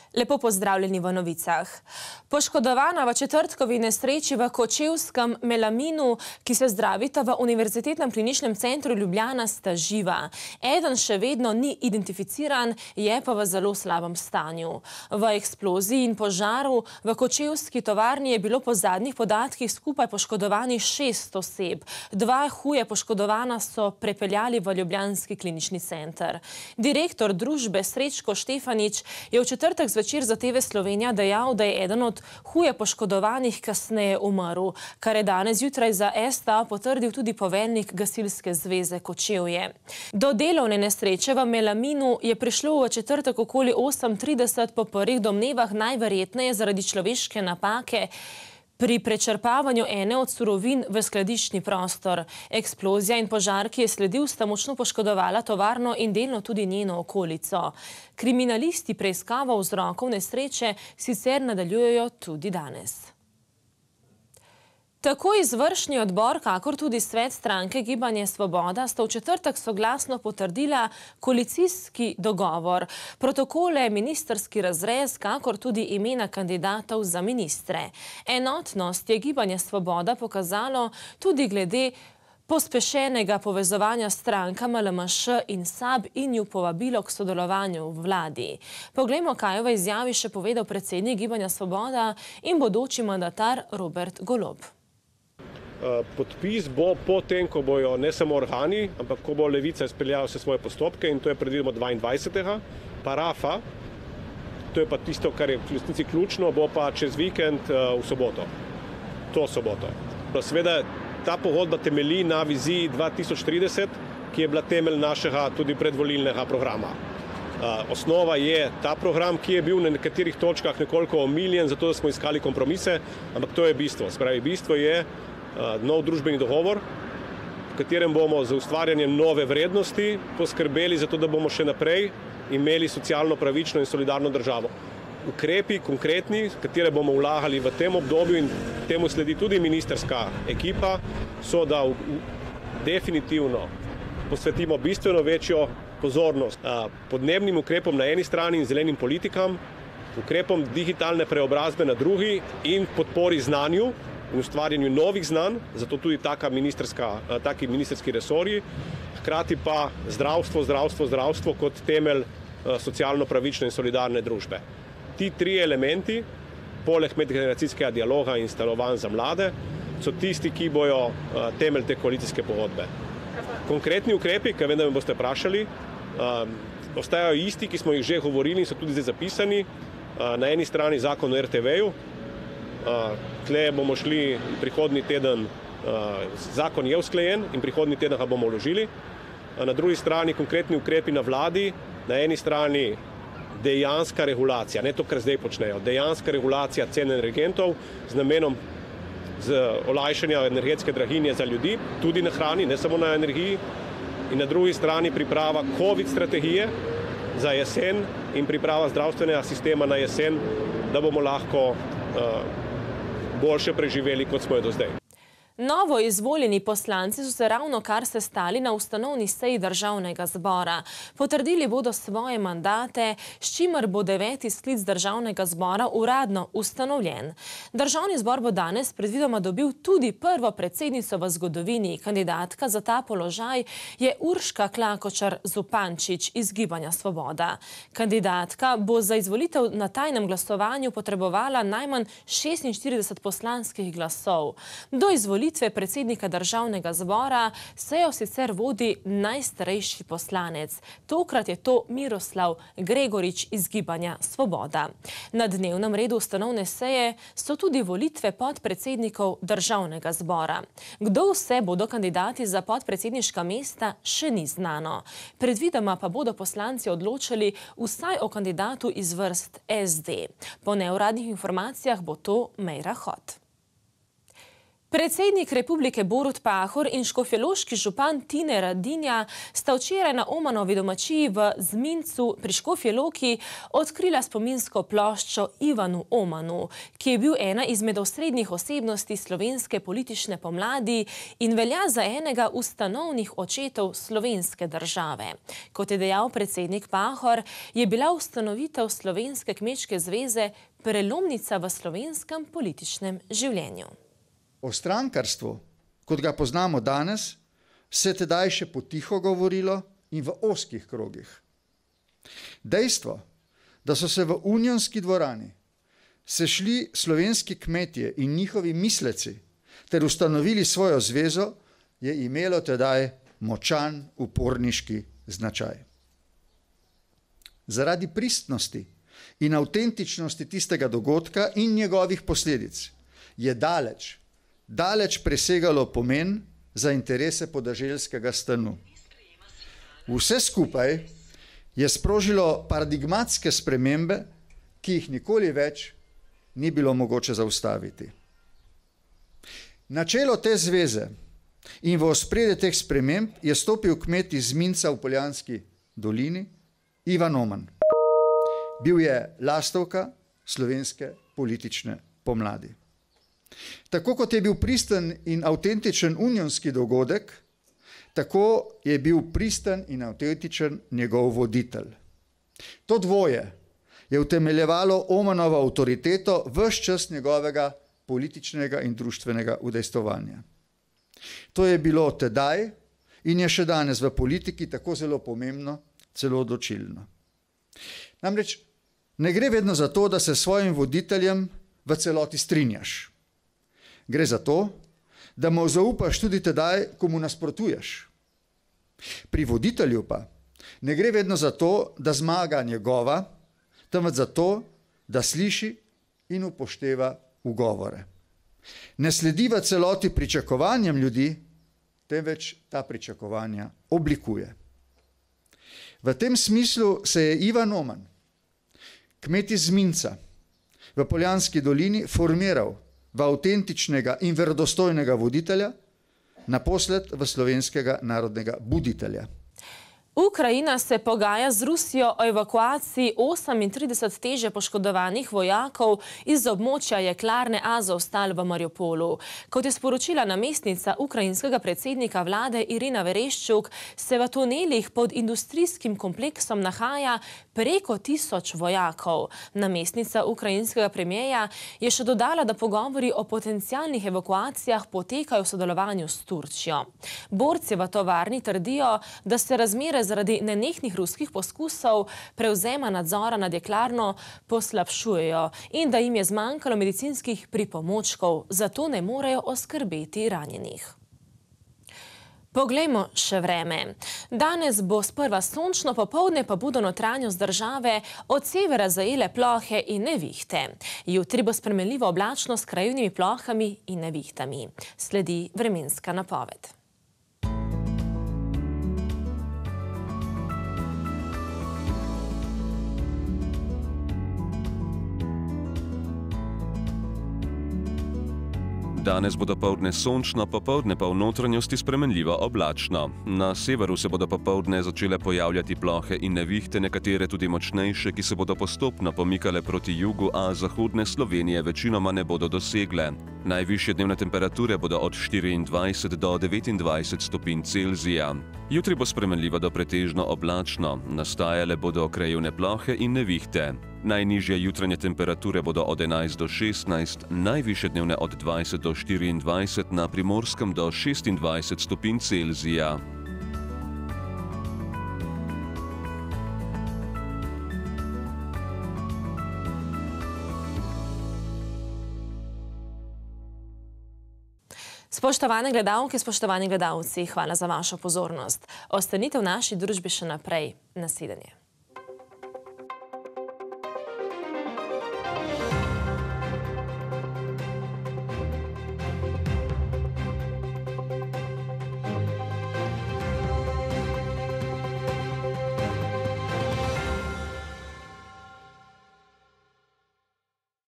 Lepo pozdravljeni v novicah. Poškodovana v četrtkovi nesreči v kočevskem Melaminu, ki se zdravita v Univerzitetnem kliničnem centru Ljubljana, sta živa. Eden še vedno ni identificiran, je pa v zelo slabem stanju. V eksploziji in požaru v kočevski tovarni je bilo po zadnjih podatkih skupaj poškodovanih 6 oseb. 2 huje poškodovana so prepeljali v Ljubljanski klinični center. Direktor družbe Srečko Štefanič je v četrtek zvečer za TV Slovenija dejal, da je eden od huje poškodovanih kasneje umrl, kar je danes zjutraj za STA potrdil tudi poveljnik Gasilske zveze Kočevje. Do delovne nesreče v Melaminu je prišlo v četrtek okoli 8:30 po prvih domnevah najverjetneje zaradi človeške napake pri prečrpavanju ene od surovin v skladiščni prostor. Eksplozija in požar, ki je sledil, sta močno poškodovala tovarno in delno tudi njeno okolico. Kriminalisti preiskavo vzrokov nesreče sicer nadaljujejo tudi danes. Tako izvršni odbor, kakor tudi svet stranke Gibanje Svoboda sta v četrtek soglasno potrdila koalicijski dogovor, protokole, ministrski razrez, kakor tudi imena kandidatov za ministre. Enotnost je Gibanje Svoboda pokazalo tudi glede pospešenega povezovanja s strankama LMŠ in SAB in ju povabilo k sodelovanju v vladi. Poglejmo, kaj je v izjavi še povedal predsednik Gibanja Svoboda in bodoči mandatar Robert Golob. Podpis bo potem, ko bojo ne samo organi, ampak ko bo Levica izpeljala vse svoje postopke, in to je predvideno 22. Parafa, to je pa tisto, kar je v resnici ključno, bo pa čez vikend v soboto. To soboto. Seveda ta pogodba temelji na viziji 2030, ki je bila temelj našega tudi predvolilnega programa. Osnova je ta program, ki je bil na nekaterih točkah nekoliko omiljen, zato da smo iskali kompromise, ampak to je bistvo. Spravi, bistvo je nov družbeni dogovor, v katerem bomo za ustvarjanjem nove vrednosti poskrbeli za to, da bomo še naprej imeli socialno pravično in solidarno državo. Ukrepi konkretni, katere bomo vlagali v tem obdobju, in temu sledi tudi ministerska ekipa, so, da definitivno posvetimo bistveno večjo pozornost podnebnim ukrepom na eni strani in zelenim politikam, ukrepom digitalne preobrazbe na drugi in podpori znanju in ustvarjanju novih znanj, zato tudi taki ministerski resorji, hkrati pa zdravstvo kot temelj socialno pravične in solidarne družbe. Ti 3 elementi, poleg medgeneracijskega dialoga in stanovanj za mlade, so tisti, ki bojo temelj te koalicijske pogodbe. Konkretni ukrepi, ki vem, da me boste vprašali, ostajajo isti, ki smo jih že govorili in so tudi zdaj zapisani. Na eni strani zakon o RTV-ju, tle bomo šli prihodnji teden, zakon je usklajen in prihodnji teden ga bomo vložili. Na drugi strani konkretni ukrepi na vladi, na eni strani dejanska regulacija, ne to, kar zdaj počnejo, dejanska regulacija cen energentov z namenom olajšanja energetske draginje za ljudi, tudi na hrani, ne samo na energiji, in na drugi strani priprava COVID strategije za jesen in priprava zdravstvenega sistema na jesen, da bomo lahko boljše preživeli, kot smo jo do zdaj. Novo izvoljeni poslanci so se ravno kar sestali na ustanovni seji Državnega zbora. Potrdili bodo svoje mandate, s čimer bo 9. sklic Državnega zbora uradno ustanovljen. Državni zbor bo danes predvidoma dobil tudi prvo predsednico v zgodovini. Kandidatka za ta položaj je Urška Klakočar Zupančič iz Gibanja Svoboda. Kandidatka bo za izvolitev na tajnem glasovanju potrebovala najmanj 46 poslanskih glasov. Do izvolitve predsednika Državnega zbora sejo sicer vodi najstarejši poslanec. Tokrat je to Miroslav Gregorič iz Gibanja Svoboda. Na dnevnem redu ustanovne seje so tudi volitve podpredsednikov Državnega zbora. Kdo vse bodo kandidati za podpredsedniška mesta, še ni znano. Predvidoma pa bodo poslanci odločali vsaj o kandidatu iz vrst SD. Po neuradnih informacijah bo to Meira Hot. Predsednik Republike Borut Pahor in škofjeloški župan Tine Radinja sta včeraj na Omanovi domačiji v Zmincu pri Škofji Loki odkrila spominsko ploščo Ivanu Omanu, ki je bil ena izmed osrednjih osebnosti slovenske politične pomladi in velja za enega ustanovnih očetov slovenske države. Kot je dejal predsednik Pahor, je bila ustanovitev Slovenske kmečke zveze prelomnica v slovenskem političnem življenju. O strankarstvu, kot ga poznamo danes, se tedaj še potiho govorilo in v ozkih krogih. Dejstvo, da so se v Unionski dvorani sešli slovenski kmetje in njihovi misleci ter ustanovili svojo zvezo, je imelo tedaj močan uporniški značaj. Zaradi pristnosti in avtentičnosti tistega dogodka in njegovih posledic je daleč presegalo pomen za interese podeželskega stanu. Vse skupaj je sprožilo paradigmatske spremembe, ki jih nikoli več ni bilo mogoče zaustaviti. Na čelo te zveze in v ospredje teh sprememb je stopil kmet iz Zminca v Poljanski dolini, Ivan Oman. Bil je lastovka slovenske politične pomladi. Tako kot je bil pristen in avtentičen unionski dogodek, tako je bil pristen in avtentičen njegov voditelj. To dvoje je utemeljevalo Omanovo avtoriteto ves čas njegovega političnega in društvenega udejstvovanja. To je bilo tedaj in je še danes v politiki tako zelo pomembno, celo odločilno. Namreč ne gre vedno za to, da se s svojim voditeljem v celoti strinjaš. Gre za to, da mu zaupaš tudi tedaj, ko mu nasprotuješ. Pri voditelju pa ne gre vedno za to, da zmaga njegova, temveč za to, da sliši in upošteva ugovore. Ne sledi v celoti pričakovanjem ljudi, temveč ta pričakovanja oblikuje. V tem smislu se je Ivan Oman, kmet iz Zminca, v Poljanski dolini formiral v avtentičnega in verodostojnega voditelja, naposled v slovenskega narodnega buditelja. Ukrajina se pogaja z Rusijo o evakuaciji 38 teže poškodovanih vojakov iz območja jeklarne Azovstal v Mariupolu. Kot je sporočila namestnica ukrajinskega predsednika vlade Irina Vereščuk, se v tunelih pod industrijskim kompleksom nahaja preko 1000 vojakov. Namestnica ukrajinskega premierja je še dodala, da pogovori o potencialnih evakuacijah potekajo v sodelovanju s Turčijo. Borci v tovarni trdijo, da se razmere zaradi nenehnih ruskih poskusov prevzema nadzora nad jeklarno poslabšujejo in da jim je zmanjkalo medicinskih pripomočkov, zato ne morejo oskrbeti ranjenih. Poglejmo še vreme. Danes bo sprva sončno, popoldne pa bodo notranjost države od severa zajele plohe in nevihte. Jutri bo spremenljivo oblačno s krajevnimi plohami in nevihtami. Sledi vremenska napoved. Danes bo dopoldne sončno, popoldne pa v notranjosti spremenljivo oblačno. Na severu se bodo popoldne začele pojavljati plohe in nevihte, nekatere tudi močnejše, ki se bodo postopno pomikale proti jugu, a zahodne Slovenije večinoma ne bodo dosegle. Najvišje dnevne temperature bodo od 24 do 29 stopinj Celzija. Jutri bo spremenljivo do pretežno oblačno, nastajale bodo krajevne plohe in nevihte. Najnižje jutranje temperature bodo od 11 do 16, najvišje dnevne od 20 do 24, na Primorskem do 26 stopinj Celzija. Spoštovane gledalke, spoštovani gledalci, hvala za vašo pozornost. Ostanite v naši družbi še naprej. Nasvidenje.